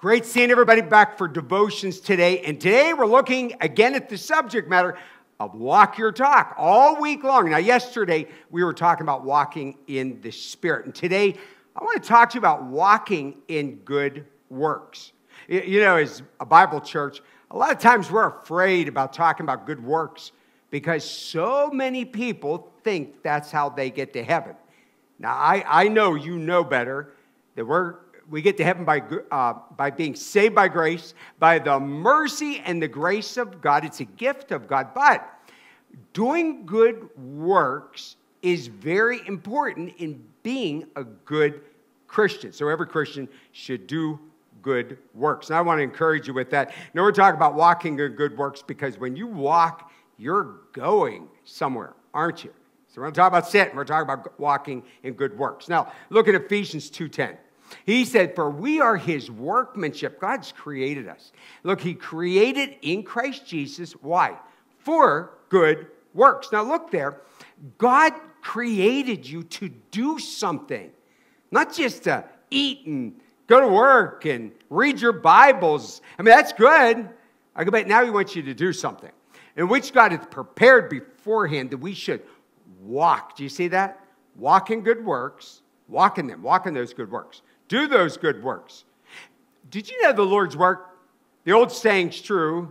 Great seeing everybody back for devotions today. And today we're looking again at the subject matter of walk your talk all week long. Now, yesterday we were talking about walking in the Spirit. And today I want to talk to you about walking in good works. You know, as a Bible church, a lot of times we're afraid about talking about good works because so many people think that's how they get to heaven. Now, I know you know better that we get to heaven by being saved by grace, by the mercy and the grace of God. It's a gift of God. But doing good works is very important in being a good Christian. So every Christian should do good works. And I want to encourage you with that. Now we're talking about walking in good works because when you walk, you're going somewhere, aren't you? So we're going to talk about sin. We're talking about walking in good works. Now, look at Ephesians 2:10. He said, for we are his workmanship. God's created us. Look, he created in Christ Jesus. Why? For good works. Now look there. God created you to do something. Not just to eat and go to work and read your Bibles. I mean, that's good. But now he wants you to do something in which God has prepared beforehand that we should walk. Do you see that? Walk in good works. Walk in them. Walk in those good works. Do those good works. Did you know the Lord's work? The old saying's true.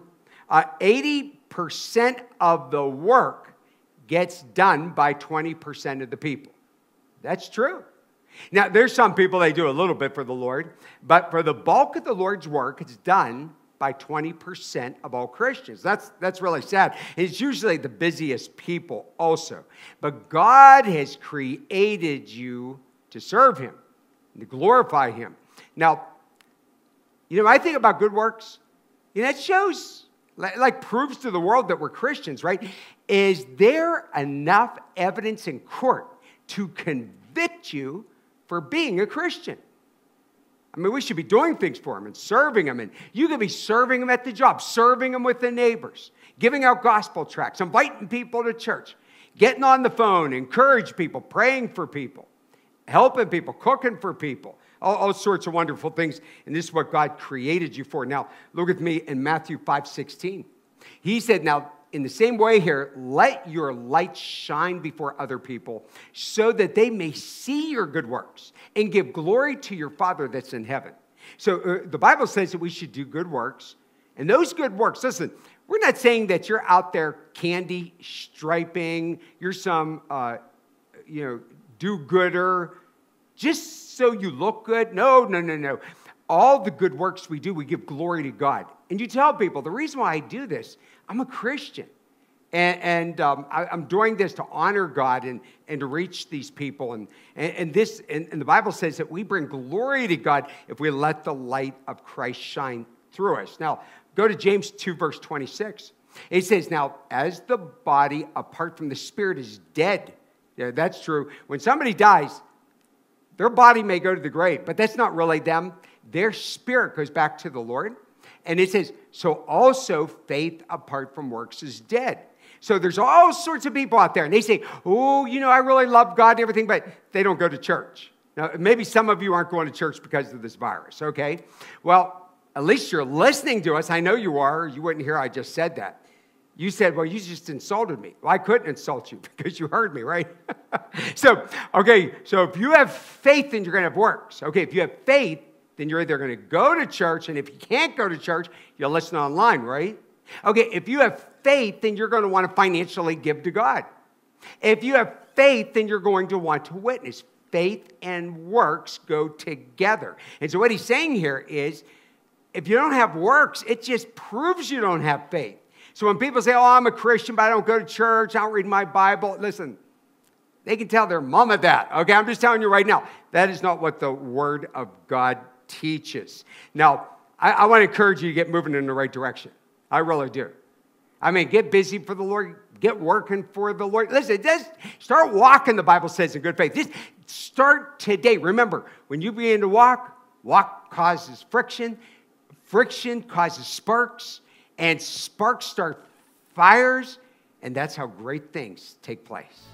80% of the work gets done by 20% of the people. That's true. Now, there's some people, they do a little bit for the Lord, but for the bulk of the Lord's work, it's done by 20% of all Christians. That's really sad. It's usually the busiest people also. But God has created you to serve him, to glorify him. Now, you know, I think about good works. You know, it shows, like proves to the world that we're Christians, right? Is there enough evidence in court to convict you for being a Christian? I mean, we should be doing things for him and serving him. And you could be serving him at the job, serving him with the neighbors, giving out gospel tracts, inviting people to church, getting on the phone, encourage people, praying for people, helping people, cooking for people, all sorts of wonderful things. And this is what God created you for. Now, look with me in Matthew 5:16. He said, now, in the same way here, let your light shine before other people so that they may see your good works and give glory to your Father that's in heaven. So the Bible says that we should do good works. And those good works, listen, we're not saying that you're out there candy striping, you're some, do-gooder, just so you look good. No. All the good works we do, we give glory to God. And you tell people, the reason why I do this, I'm a Christian. And I'm doing this to honor God and to reach these people. And the Bible says that we bring glory to God if we let the light of Christ shine through us. Now, go to James 2, verse 26. It says, now, as the body apart from the spirit is dead. Yeah, that's true. When somebody dies, their body may go to the grave, but that's not really them. Their spirit goes back to the Lord. And it says, so also faith apart from works is dead. So there's all sorts of people out there, and they say, oh, you know, I really love God and everything, but they don't go to church. Now, maybe some of you aren't going to church because of this virus, okay? Well, at least you're listening to us. I know you are. You wouldn't hear I just said that. You said, well, you just insulted me. Well, I couldn't insult you because you heard me, right? So if you have faith, then you're going to have works. Okay, if you have faith, then you're either going to go to church, and if you can't go to church, you'll listen online, right? Okay, if you have faith, then you're going to want to financially give to God. If you have faith, then you're going to want to witness. Faith and works go together. And so what he's saying here is, if you don't have works, it just proves you don't have faith. So when people say, oh, I'm a Christian, but I don't go to church, I don't read my Bible, listen, they can tell their mama that. Okay, I'm just telling you right now, that is not what the Word of God teaches. Now, I want to encourage you to get moving in the right direction. I really do. I mean, get busy for the Lord. Get working for the Lord. Listen, just start walking, the Bible says, in good faith. Just start today. Remember, when you begin to walk causes friction. Friction causes sparks. And sparks start fires. And that's how great things take place.